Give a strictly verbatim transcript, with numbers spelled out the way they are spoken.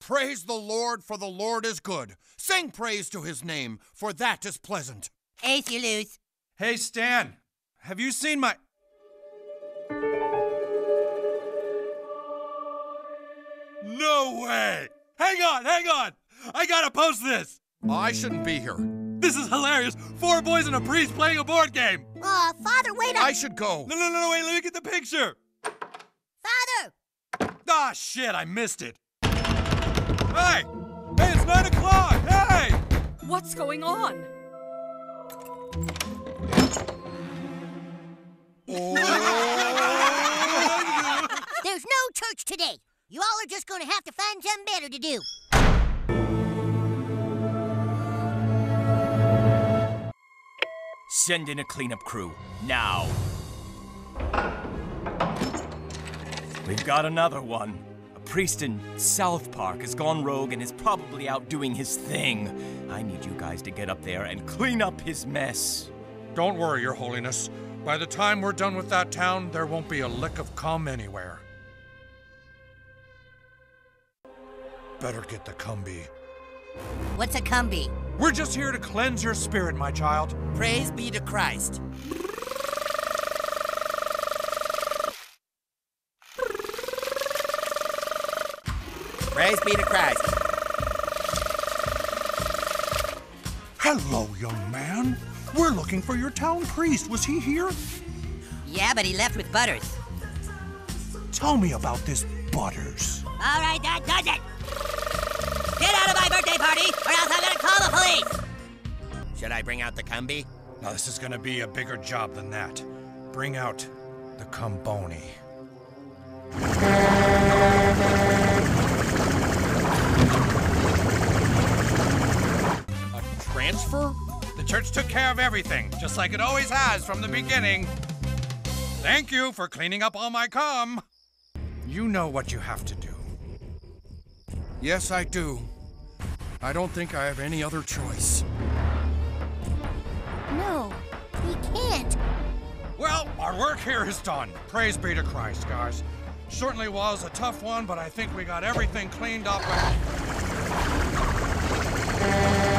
Praise the Lord, for the Lord is good. Sing praise to his name, for that is pleasant. Ace, you lose. Hey, Stan, have you seen my... No way! Hang on, hang on! I gotta post this! I shouldn't be here. This is hilarious! Four boys and a priest playing a board game! Aw, uh, Father, wait up! I should go. No, no, no, no, wait, let me get the picture! Father! Ah, shit, I missed it. Hey! Hey, it's nine o'clock! Hey! What's going on? There's no church today. You all are just gonna have to find something better to do. Send in a cleanup crew, now. We've got another one. A priest in South Park has gone rogue and is probably out doing his thing. I need you guys to get up there and clean up his mess. Don't worry, Your Holiness. By the time we're done with that town, there won't be a lick of cum anywhere. Better get the Cumboni. What's a Cumboni? We're just here to cleanse your spirit, my child. Praise be to Christ. Praise be to Christ. Hello, young man. We're looking for your town priest. Was he here? Yeah, but he left with Butters. Tell me about this Butters. All right, that does it. Get out of my birthday party, or else I'm gonna call the police! Should I bring out the Cumboni? Now, this is gonna be a bigger job than that. Bring out the Cumboni. A transfer? The church took care of everything, just like it always has from the beginning. Thank you for cleaning up all my cum. You know what you have to do. Yes, I do. I don't think I have any other choice. No, he can't. Well, our work here is done. Praise be to Christ, guys. Certainly was a tough one, but I think we got everything cleaned up. And...